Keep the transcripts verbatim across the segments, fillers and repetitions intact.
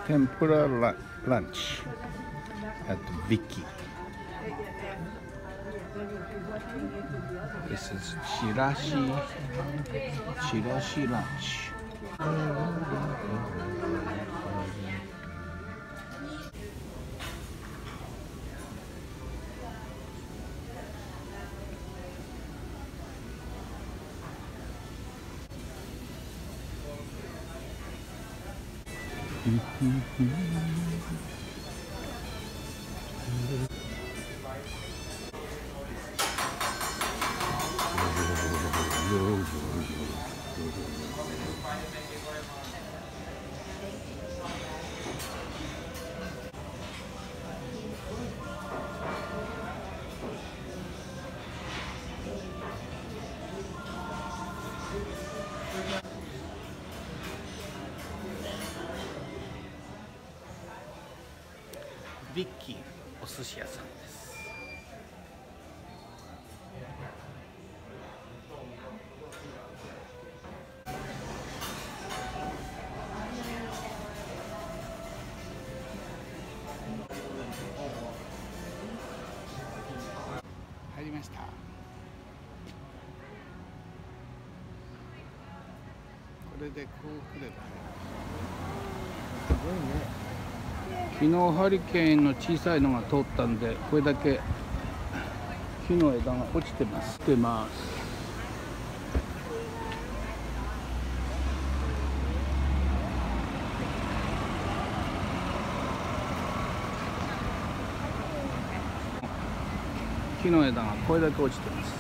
Tempura lunch at Vicky. This is chirashi, chirashi lunch. Vicky お寿司屋さんです。入りました。これでこう来ればすごいね。昨日ハリケーンの小さいのが通ったんで、これだけ木の枝が落ちてます。落ちてます。木の枝がこれだけ落ちてます。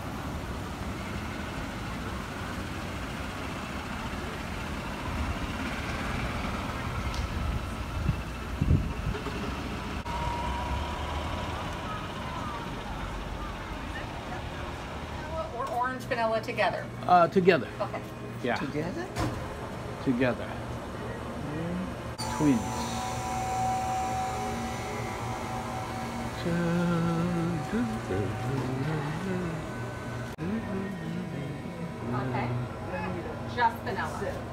Vanilla together. Uh, together. Okay. Yeah. Together? Together. Twins. Okay. Just vanilla.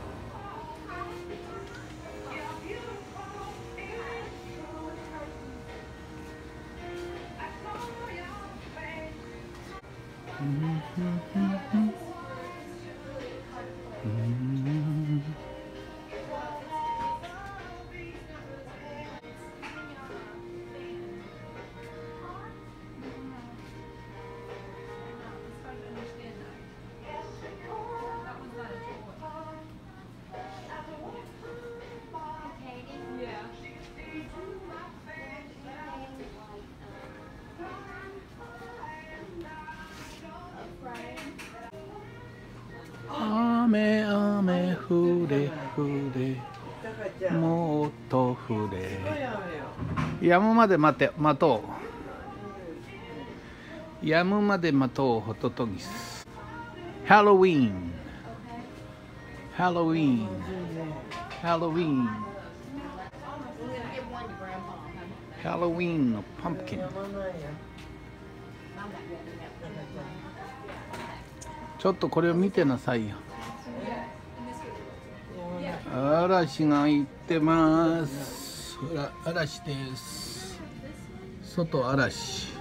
雨雨降れ降れもっと降れ止むまで待て待とう止むまで待とうホトトギスハロウィーンハロウィーンハロウィーンハロウィーンのパンプキンちょっとこれを見てなさいよ。嵐が行ってます。ほら、嵐です。外嵐。